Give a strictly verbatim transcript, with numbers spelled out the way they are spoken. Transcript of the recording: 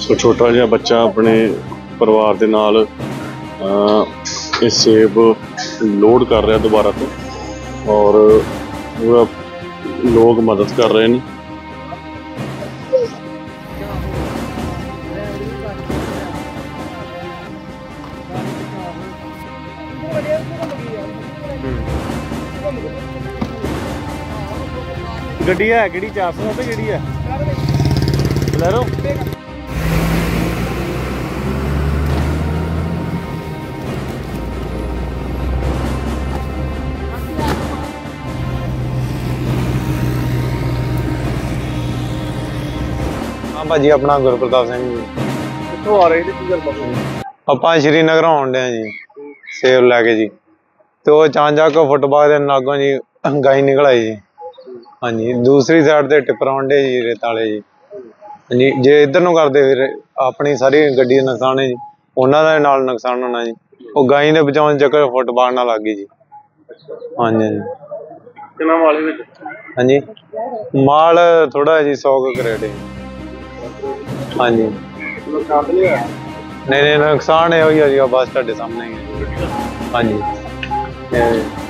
सो छोटा जिहा बच्चा अपने परिवार के नाल ये सेब लोड कर रहा दोबारा तो, और लोग मदद कर रहे हैं। गड्डी है कि चार सौ सत्तर कि है बोलेरो हाँ भाजी अपना गुरप्रताप सिंह जी कितों आ रहे थे ਆਪਾਂ श्रीनगर आउन डे जी सेब लैके जी तो अचानक फुटपाथ के नागों जी गाय निकल आई जी। हाँ जी दूसरी साइड से टिप्पर आउंडे जी रेत वाले जी। हाँ जी जे इधर नूं करदे फिर अपनी सारी गड्डी का नुकसान है जी, उन्हों का नाल नुकसान होना जी। वो गाय ने बचाने चक्कर फुटपाथ नाल लग गई जी। हाँ जी हाँ जी माल थोड़ा जी सौ करेट है। हाँ जी नहीं नहीं नुकसान है बस तुहाडे सामने ही है। हाँ जी।